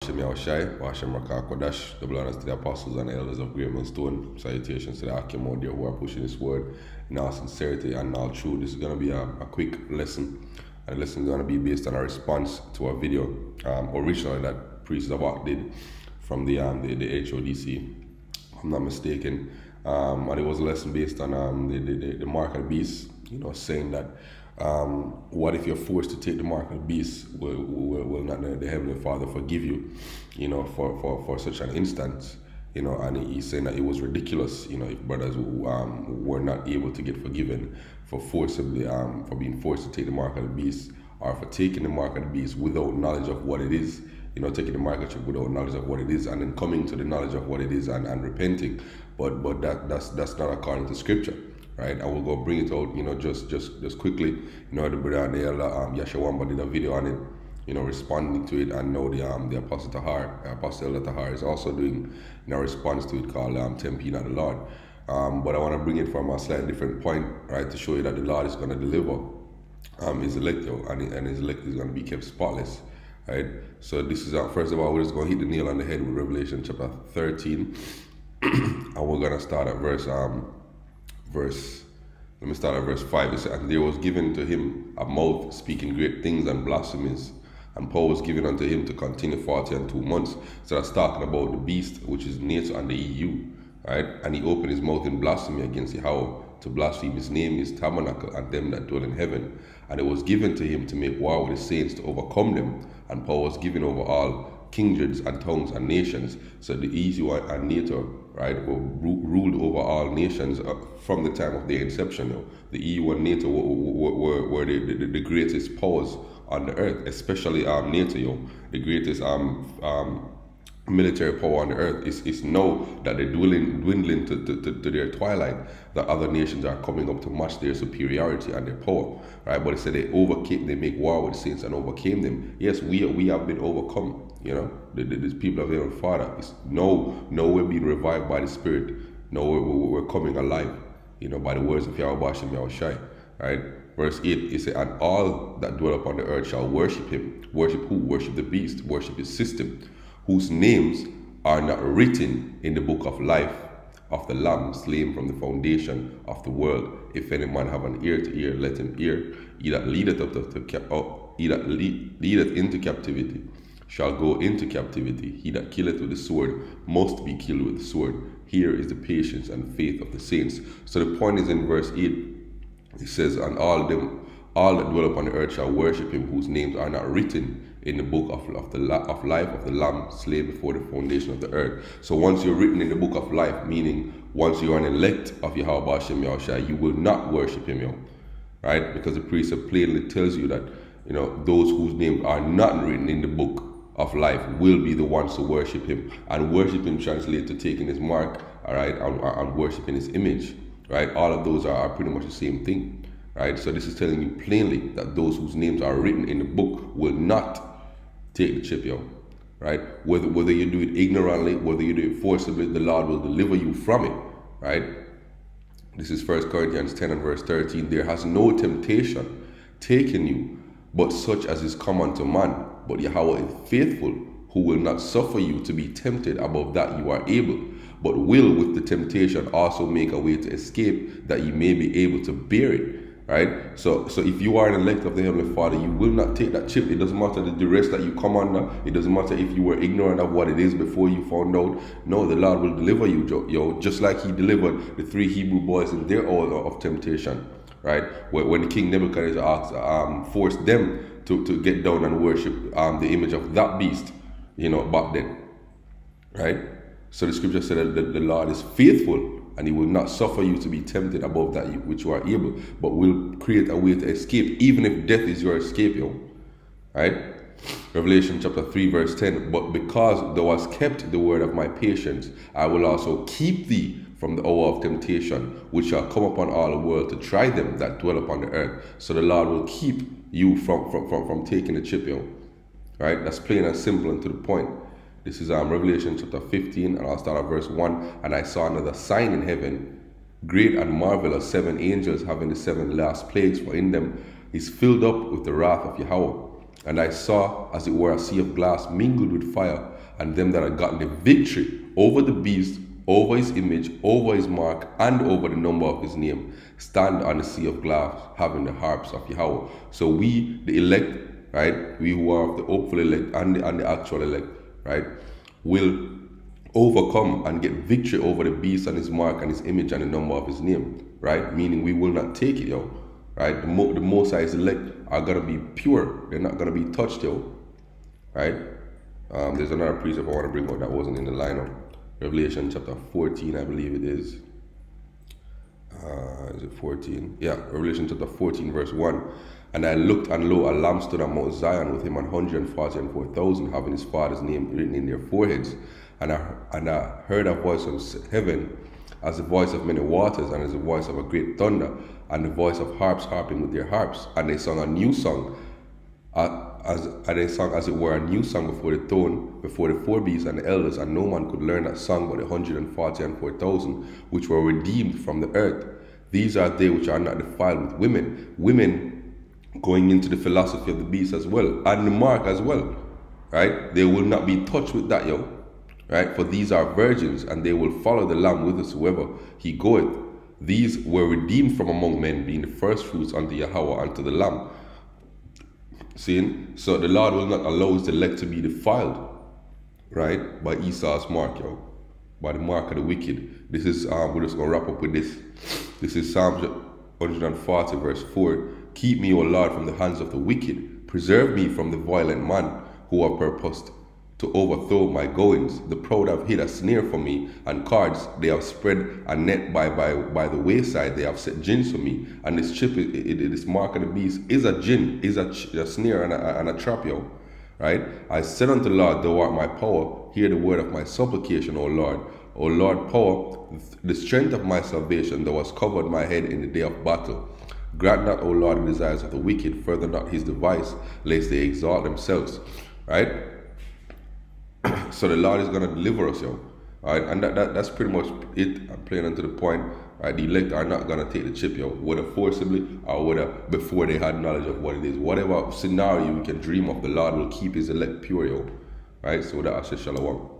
Yahweh Yahushai, Hashem Rakah Kodash, double honors to the apostles and the elders of Great Millstone. Salutations to the Akim out there who are pushing this word in all sincerity and all truth. This is going to be a quick lesson. And the lesson is going to be based on a response to a video originally that Priest Zabach did from the HODC, if I'm not mistaken. And it was a lesson based on the mark of the beast, saying that what if you're forced to take the mark of the beast? Will not the Heavenly Father forgive you, for such an instance? And he's saying that it was ridiculous, if brothers were not able to get forgiven for being forced to take the mark of the beast, or for taking the mark of the beast without knowledge of what it is, taking the mark of the beast without knowledge of what it is, and then coming to the knowledge of what it is and repenting. But that's not according to Scripture. Right, I will go bring it out, just quickly. The brother and the elder Yeshua did a video on it, responding to it, and now the Apostle Elder Tahar is also doing a response to it called Tempting of the Lord. But I want to bring it from a slightly different point, right, to show you that the Lord is going to deliver his elect, and his elect is going to be kept spotless. Right, so this is first of all, we're just going to hit the nail on the head with Revelation chapter 13, and we're going to start at verse 5. It says, and there was given to him a mouth speaking great things and blasphemies, and power was given unto him to continue 42 months. So that's talking about the beast, which is NATO and the EU, right? And he opened his mouth in blasphemy against Yahweh, to blaspheme his name, his tabernacle, and them that dwell in heaven. And it was given to him to make war with the saints, to overcome them. And power was given over all kindreds and tongues and nations. So the EU and NATO, right, were ruled over all nations from the time of their inception. The EU and NATO were the greatest powers on the earth, especially NATO. The greatest military power on the earth is now that they're dwindling to their twilight, that other nations are coming up to match their superiority and their power, right? But it said they make war with the saints and overcame them. Yes, we have been overcome. The people of the Father is no, we're being revived by the Spirit. No, we're coming alive, by the words of Yahweh Yahushai, right? Verse 8, it says, and all that dwell upon the earth shall worship him. Worship who? Worship the beast, worship his system, whose names are not written in the book of life of the Lamb slain from the foundation of the world. If any man have an ear to hear, let him hear. He that leadeth into captivity shall go into captivity. He that killeth with the sword must be killed with the sword. Here is the patience and faith of the saints. So the point is in verse 8, it says, and all that dwell upon the earth shall worship him, whose names are not written in the book of life of the Lamb slain before the foundation of the earth. So once you're written in the book of life, meaning once you are an elect of Yahweh Yahushai, you will not worship him, right? Because the precept plainly tells you that those whose names are not written in the book of life will be the ones to worship him. And worship him translates to taking his mark, all right, and worshiping his image, right? All of those are pretty much the same thing, right? So this is telling you plainly that those whose names are written in the book will not take the chip, right? Whether you do it ignorantly, whether you do it forcibly, the Lord will deliver you from it, right? This is 1 Corinthians 10 and verse 13. There has no temptation taken you, but such as is common to man. But Yahweh is faithful, who will not suffer you to be tempted above that you are able, but will with the temptation also make a way to escape, that you may be able to bear it. Right? So if you are an elect of the Heavenly Father, you will not take that chip. It doesn't matter the duress that you come under. It doesn't matter if you were ignorant of what it is before you found out. No, the Lord will deliver you, just like he delivered the 3 Hebrew boys in their hour of temptation. Right? When King Nebuchadnezzar forced them to get down and worship the image of that beast, back then. Right? So the scripture said that the Lord is faithful, and he will not suffer you to be tempted above that which you are able, but will create a way to escape, even if death is your escape, right? Revelation chapter 3 verse 10, but because thou hast kept the word of my patience, I will also keep thee from the hour of temptation, which shall come upon all the world to try them that dwell upon the earth. So the Lord will keep you from taking the chip, right? That's plain and simple and to the point. This is Revelation chapter 15, and I'll start at verse 1. And I saw another sign in heaven, great and marvelous, 7 angels having the 7 last plagues, for in them is filled up with the wrath of Yahweh. And I saw, as it were, a sea of glass mingled with fire, and them that have gotten the victory over the beast, over his image, over his mark, and over the number of his name, stand on the sea of glass, having the harps of Yahweh. So we, the elect, right, we who are of the hopeful elect and the actual elect, right, will overcome and get victory over the beast and his mark and his image and the number of his name, right? Meaning we will not take it, yo, right? The Most High's elect are gonna be pure; they're not gonna be touched, yo, right? There's another precept I want to bring out that wasn't in the lineup. Revelation chapter 14, I believe it is. Is it 14? Yeah, Revelation chapter 14, verse 1. And I looked, and lo, a lamb stood on Mount Zion with him 144,000, having his father's name written in their foreheads. And I heard a voice from heaven, as the voice of many waters, and as the voice of a great thunder, and the voice of harps harping with their harps. And they sung a new song, and they sung as it were a new song before the throne, before the four beasts and the elders, and no man could learn that song but the 144,000 which were redeemed from the earth. These are they which are not defiled with women going into the philosophy of the beast as well, and the mark as well, right? They will not be touched with that, yo, right? For these are virgins, and they will follow the Lamb whithersoever he goeth. These were redeemed from among men, being the first fruits unto Yahweh, unto the Lamb. Seeing? So the Lord will not allow his elect to be defiled, right, by Esau's mark, yo, by the mark of the wicked. This is, we're just going to wrap up with this. This is Psalm 140, verse 4. Keep me, O Lord, from the hands of the wicked. Preserve me from the violent man who have purposed to overthrow my goings. The proud have hid a snare for me, and cords. They have spread a net by the wayside. They have set gins for me. And this chip, this mark of the beast, is a gin, is a snare and a trap, yo. Right? I said unto the Lord, thou art my power. Hear the word of my supplication, O Lord. O Lord, power, the strength of my salvation. Thou hast covered my head in the day of battle. Grant not, O Lord, the desires of the wicked. Further not his device, lest they exalt themselves. Right? So the Lord is going to deliver us, yo. All right, and that's pretty much it. I'm playing onto the point. Right, the elect are not going to take the chip, yo, whether forcibly or whether before they had knowledge of what it is. Whatever scenario you can dream of, the Lord will keep his elect pure, yo. Right, so that I say shalom.